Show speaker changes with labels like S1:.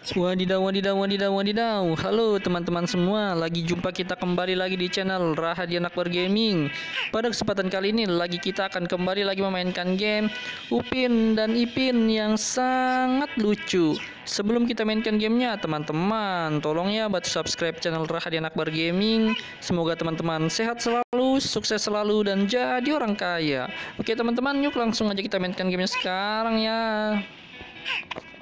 S1: Wadidaw, wadidaw, wadidaw, wadidaw. Halo teman-teman semua, lagi jumpa kita kembali lagi di channel Rahadian Akbar Gaming. Pada kesempatan kali ini kita akan kembali lagi memainkan game Upin dan Ipin yang sangat lucu. Sebelum kita mainkan gamenya, teman-teman tolong ya bantu subscribe channel Rahadian Akbar Gaming. Semoga teman-teman sehat selalu, sukses selalu, dan jadi orang kaya. Oke teman-teman, yuk langsung aja kita mainkan gamenya sekarang ya.